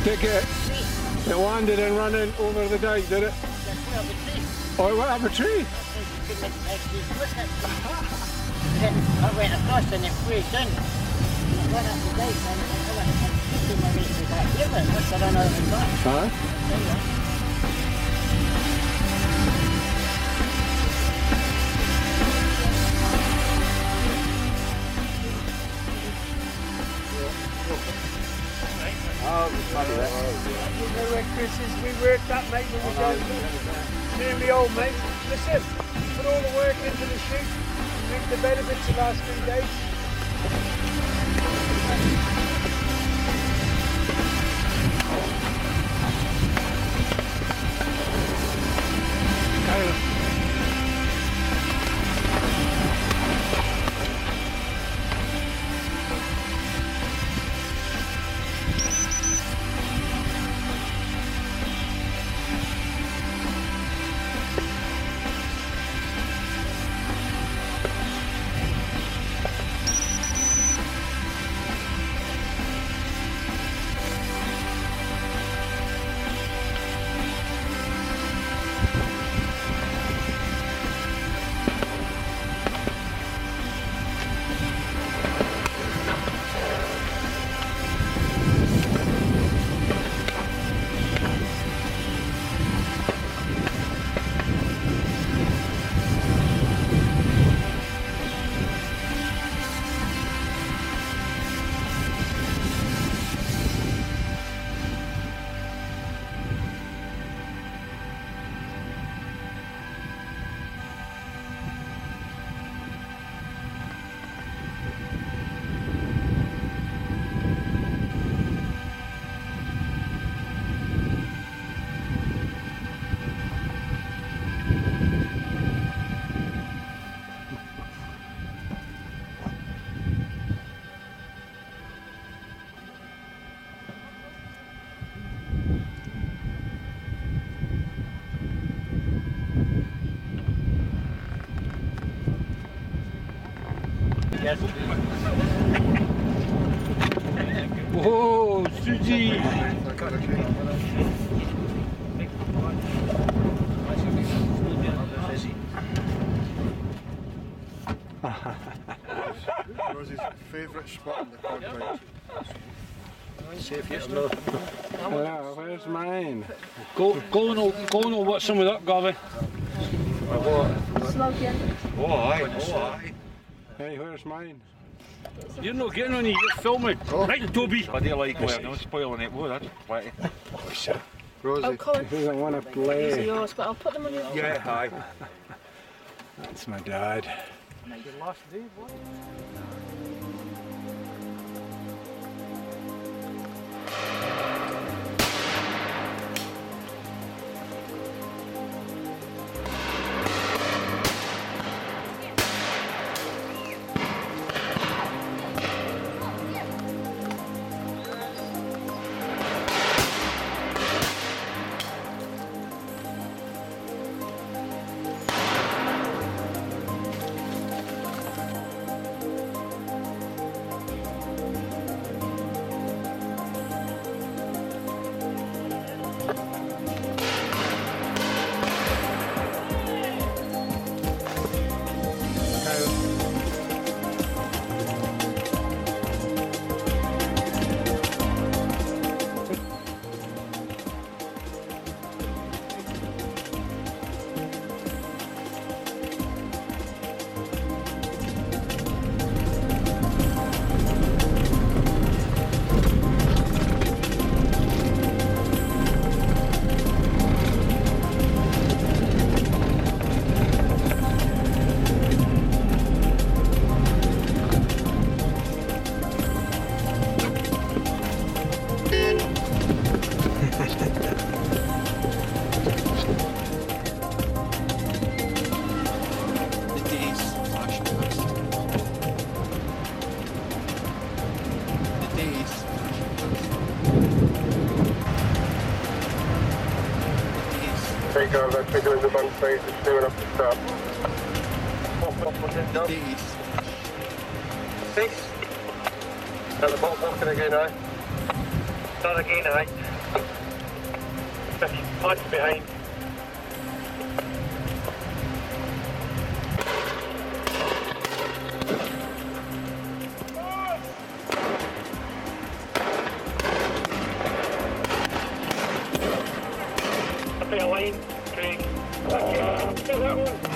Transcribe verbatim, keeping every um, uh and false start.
Take it. It landed and ran in over the dike, did it? Oh, it went up a tree? I went across and it flew down. I went up the dike and I went to my way to that here, but must have run out of the back. Huh? Oh, funny that. You know where Chris is, we worked that mate when we were doing me and my old mate. Listen, put all the work into the shoot and reap the benefits the last three days. Yes. Whoa, Suji! Rosie's favourite spot in the campground. See if you know. Yeah, where's mine? Go, go and go and watch some of that, Garvey. Smoking. Oh aye, oh aye. Hey, where's mine? You're not getting on it, you're filming. Oh. Right, Toby. I do like well, no spoiling it. Whoa, that's plenty. Rosie. Oh, Colin. He doesn't want to These are play. yours, but I'll put them on your... Yeah, aye. That's my dad. Your last day, what? Take over, take over the bunk space, it's near enough to stop. These. Six. At the bottom, walking again, aye. Start again, aye. Lights behind. A bit of line, Craig. Okay, that one.